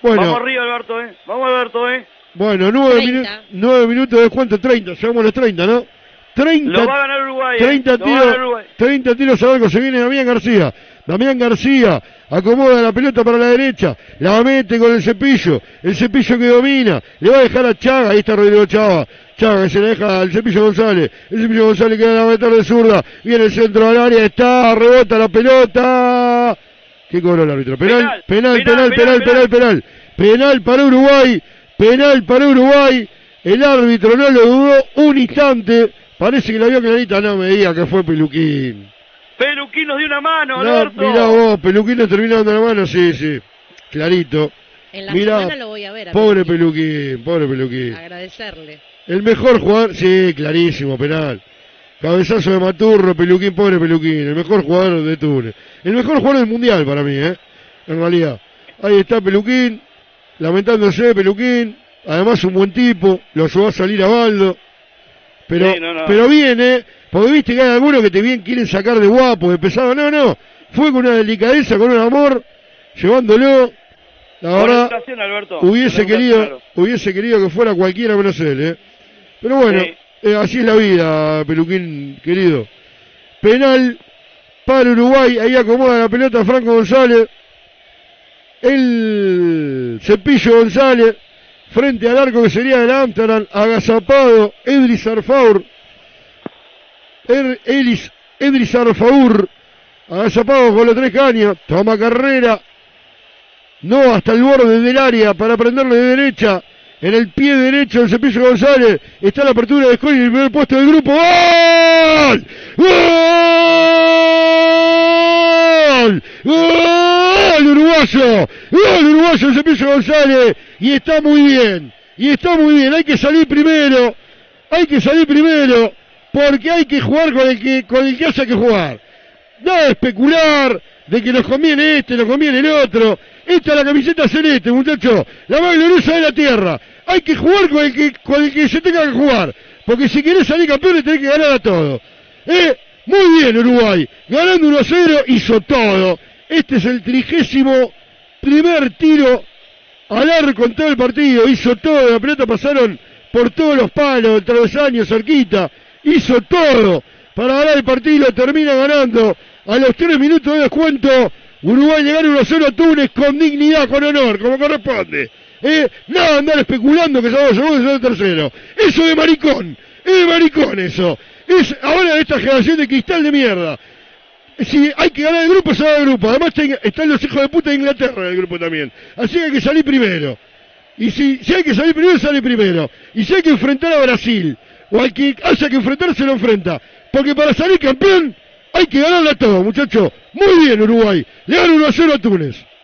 Bueno. Vamos arriba, Alberto, Vamos, Alberto, Bueno, 9 minutos de cuánto, 30, llegamos a los 30, ¿no? 30, lo va a ganar Uruguay, 30 tiros, 30 tiros al arco, se viene Damián García. Damián García acomoda la pelota para la derecha, la mete con el Cepillo que domina, le va a dejar a Chaga, ahí está Rodrigo Chaga que se la deja al Cepillo González, el Cepillo González queda a meter de zurda, viene el centro al área, rebota la pelota. ¿Qué cobró el árbitro? Penal para Uruguay, el árbitro no lo dudó un instante, parece que la vio clarita, no me diga que fue Peluquín. Peluquín nos dio una mano, No, Alberto. mirá vos, Peluquín nos terminó dando la mano, sí, clarito. En la semana lo voy a ver. Pobre Peluquín. Agradecerle. El mejor jugador, sí, clarísimo, penal. Cabezazo de Maturro, Peluquín, pobre Peluquín, el mejor jugador de Túnez. El mejor jugador del Mundial para mí, en realidad. Ahí está Peluquín, lamentándose Peluquín, además un buen tipo, lo ayudó a salir a Baldo. Pero, sí, no. pero bien, porque viste que hay algunos que te bien quieren sacar de guapo, de pesado. No, fue con una delicadeza, con un amor, llevándolo. La verdad, Alberto, hubiese querido que fuera cualquiera menos él, Pero bueno, así es la vida, Peluquín querido. Penal para Uruguay, ahí acomoda la pelota Franco González. El Cepillo González, frente al arco que sería del Amsterdam, agazapado, Edris Arfaur, agazapado con los 3 caños, toma carrera, no hasta el borde del área para prenderle de derecha, en el pie derecho del Cepillo González, está la apertura de Scoy en el primer puesto del grupo, ¡gol! ¡Gol uruguayo! ¡Gol uruguayo el Cepillo González! Y está muy bien, hay que salir primero, porque hay que jugar con el que haya que jugar. Nada de especular, de que nos conviene nos conviene el otro. Esta es la camiseta celeste, muchachos, la más gloriosa de la tierra. Hay que jugar con el que se tenga que jugar, porque si querés salir campeón tenés que ganar a todos. Muy bien Uruguay, ganando 1-0, hizo todo. Este es el 31º tiro al arco en todo el partido, hizo todo, la pelota pasaron por todos los palos, el travesaño cerquita, hizo todo para ganar el partido, termina ganando a los 3 minutos de descuento. Uruguay le gana 1-0 a Túnez con dignidad, con honor, como corresponde. Nada de andar especulando que somos segundo y tercero. Eso de maricón, es de maricón eso. Es ahora de esta generación de cristal de mierda. Si hay que ganar el grupo, se va el grupo. Además están los hijos de puta de Inglaterra en el grupo también. Así que hay que salir primero. Y si hay que salir primero, sale primero. Y si hay que enfrentar a Brasil, o al que haya que enfrentarse, lo enfrenta. Porque para salir campeón, hay que ganarle a todo, muchachos. Muy bien Uruguay. Le gana 1-0 a Túnez.